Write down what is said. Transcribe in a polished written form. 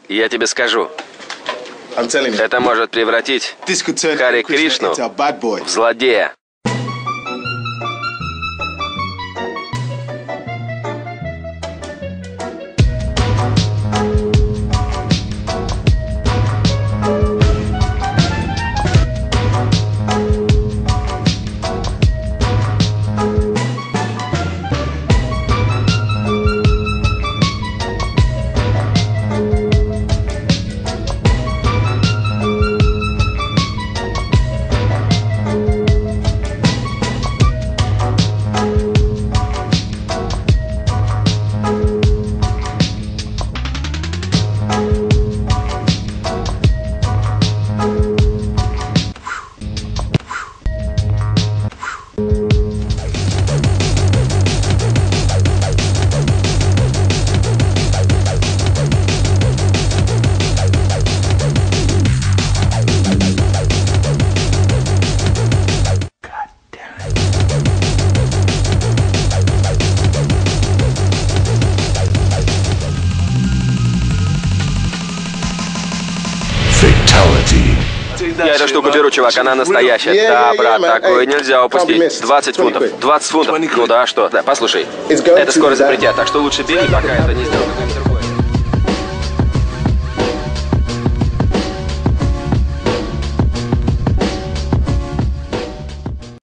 Я тебе скажу, это может превратить Харе Кришну в злодея. Я эту штуку беру, чувак, она настоящая. Да, брат, такое нельзя упустить. 20 фунтов. 20 фунтов. Ну да, что? Да, послушай, это скоро закрытие, так что лучше бери, пока это не сделано.